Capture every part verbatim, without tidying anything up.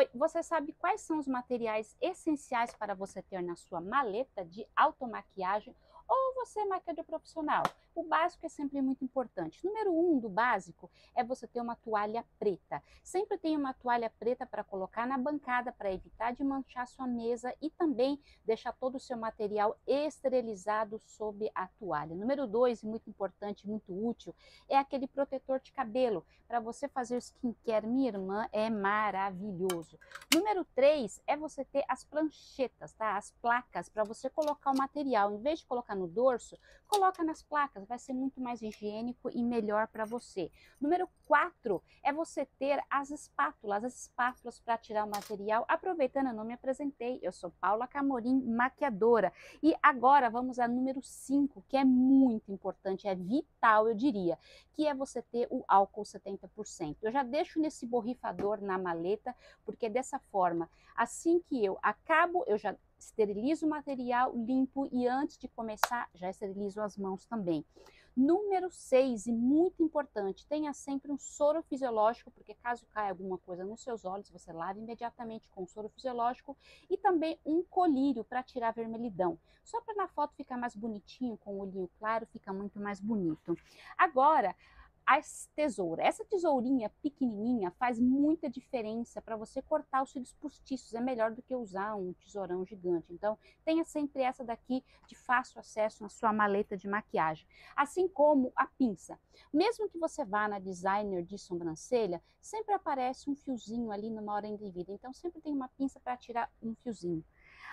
Oi, você sabe quais são os materiais essenciais para você ter na sua maleta de automaquiagem ou você é maquiador profissional? O básico é sempre muito importante. Número um do básico é você ter uma toalha preta. Sempre tenha uma toalha preta para colocar na bancada para evitar de manchar sua mesa e também deixar todo o seu material esterilizado sob a toalha. Número dois, e muito importante, muito útil, é aquele protetor de cabelo. Para você fazer skincare, minha irmã, é maravilhoso. Número três é você ter as pranchetas, tá? As placas para você colocar o material. Em vez de colocar no dorso, coloca nas placas, vai ser muito mais higiênico e melhor para você. Número quatro é você ter as espátulas, as espátulas para tirar o material. Aproveitando, eu não me apresentei, eu sou Paula Camorim, maquiadora. E agora vamos a número cinco, que é muito importante, é vital, eu diria, que é você ter o álcool setenta por cento. Eu já deixo nesse borrifador na maleta, porque dessa forma, assim que eu acabo, eu já esterilizo o material, limpo e antes de começar, já esterilizo as mãos também. Número seis, e muito importante, tenha sempre um soro fisiológico, porque caso caia alguma coisa nos seus olhos, você lava imediatamente com soro fisiológico e também um colírio para tirar a vermelhidão. Só para na foto ficar mais bonitinho, com o olhinho claro, fica muito mais bonito. Agora, a tesoura. Essa tesourinha pequenininha faz muita diferença para você cortar os cílios postiços. É melhor do que usar um tesourão gigante. Então, tenha sempre essa daqui de fácil acesso na sua maleta de maquiagem. Assim como a pinça. Mesmo que você vá na designer de sobrancelha, sempre aparece um fiozinho ali numa hora indevida. Então, sempre tem uma pinça para tirar um fiozinho.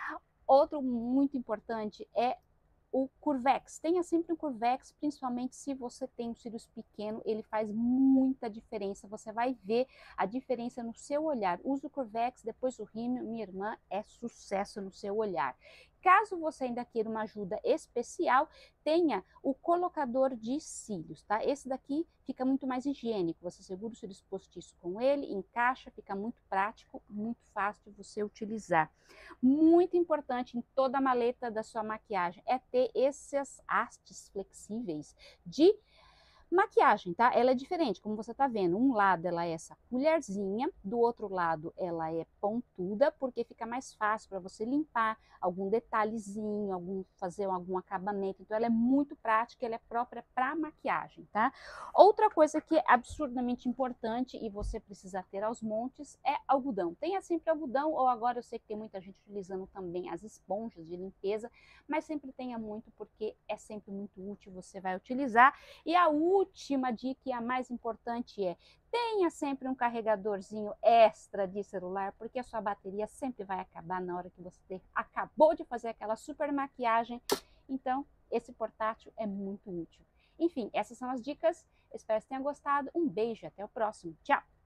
Outro muito importante é o Curvex. Tenha sempre um Curvex, principalmente se você tem um cílios pequeno, ele faz muita diferença. Você vai ver a diferença no seu olhar. Use o Curvex, depois o rímel, minha irmã, é sucesso no seu olhar. Caso você ainda queira uma ajuda especial, tenha o colocador de cílios, tá? Esse daqui fica muito mais higiênico. Você segura os cílios postiços com ele, encaixa, fica muito prático, muito fácil de você utilizar. Muito importante em toda a maleta da sua maquiagem é ter essas hastes flexíveis de maquiagem, tá? Ela é diferente, como você tá vendo. Um lado ela é essa colherzinha, do outro lado ela é pontuda, porque fica mais fácil para você limpar algum detalhezinho, algum, fazer algum acabamento. Então ela é muito prática, ela é própria para maquiagem, tá? Outra coisa que é absurdamente importante e você precisa ter aos montes é algodão. Tenha sempre algodão, ou agora eu sei que tem muita gente utilizando também as esponjas de limpeza, mas sempre tenha muito, porque é sempre muito útil, você vai utilizar. E a última dica e a mais importante é: tenha sempre um carregadorzinho extra de celular, porque a sua bateria sempre vai acabar na hora que você acabou de fazer aquela super maquiagem. Então, esse portátil é muito útil. Enfim, essas são as dicas. Espero que tenham gostado. Um beijo e até o próximo. Tchau!